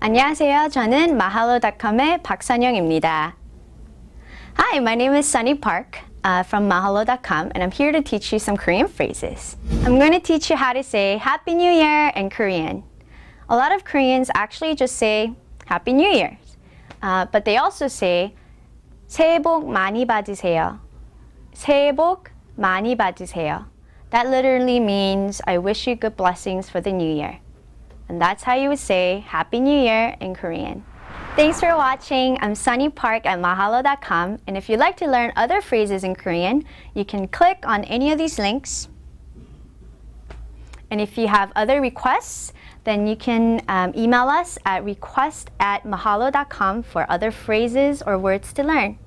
안녕하세요. 저는 mahalo.com의 박선영입니다. Hi, my name is Sunny Park from mahalo.com and I'm here to teach you some Korean phrases. I'm going to teach you how to say Happy New Year in Korean. A lot of Koreans actually just say Happy New Year, but they also say 새해 복 많이 받으세요. 새해 복 많이 받으세요. That literally means I wish you good blessings for the new year. And that's how you would say Happy New Year in Korean. Thanks for watching. I'm Sunny Park at mahalo.com, and if you'd like to learn other phrases in Korean, you can click on any of these links. And if you have other requests, then you can email us at request@mahalo.com for other phrases or words to learn.